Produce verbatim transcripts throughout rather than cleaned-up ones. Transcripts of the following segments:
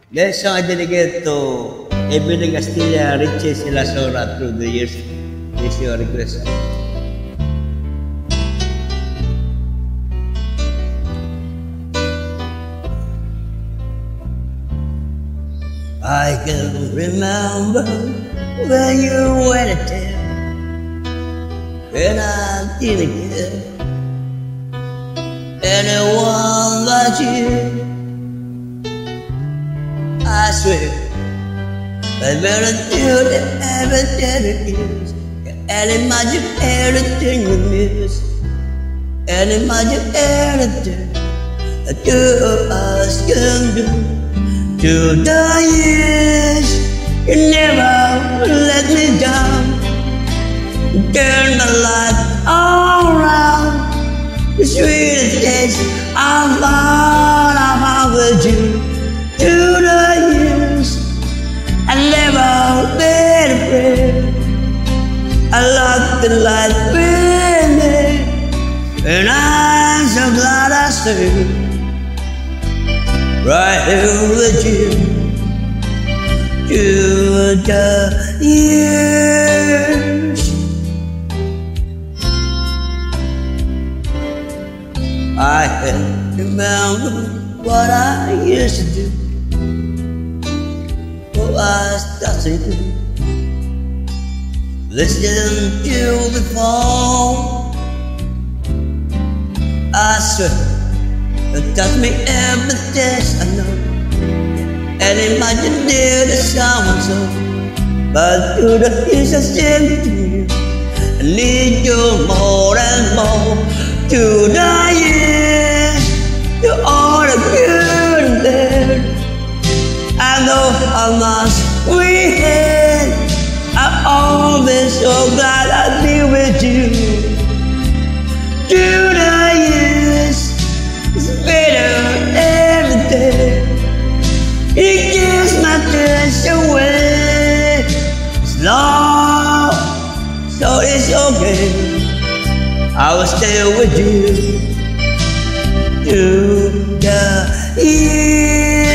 This song I dedicate to Evelyn Castilla, Richie Silasora through the years. This is your request. I can remember when you were a tale, when I didn't care anyone but you. I swear, I better do the ever did it is. And imagine everything you miss, and imagine everything the two of us can do. To the years, you never let me down. You turn my life all around. The sweetest days I found I found with you. To the years, I never been afraid. I love the life with me, and I'm so glad I stayed right here with you. To the years, I can remember what I used to do. Oh, I started to listen to before. I swear it touched me every taste I know, and imagine the someone so. But to the years I seem to you, I need you more and more. To the years, you are the good and bad. I know how much we had. I'm always so glad I'd be with you. To the years, it's better every day. It gives my stress away. It's long, so it's okay. I will stay with you. To the years.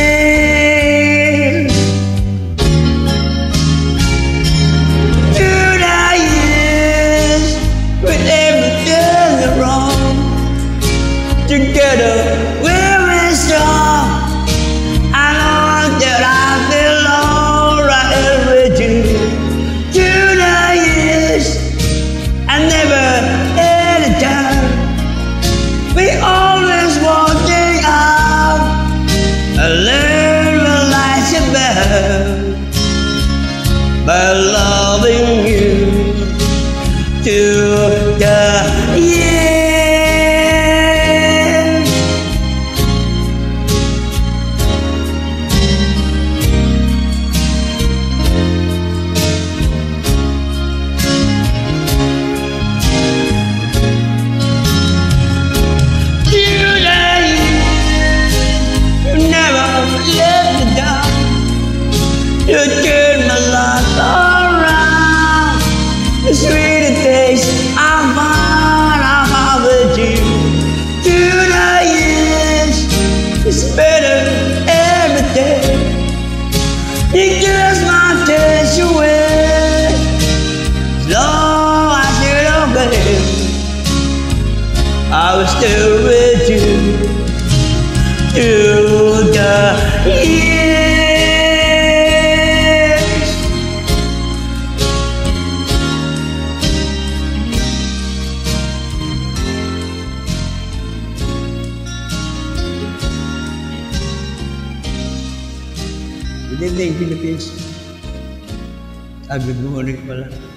Together we're strong. I know that I belong right here with you. To the years, I never had a time. We always walking out. I learned what life's about by loving you. To the years. You turn my life around. The sweetest days I found I found with you. To the years, it's better every day. You just my taste away. Long as you obey, I was still with you. To the years. Good evening, Philippines. Ah, good morning pala.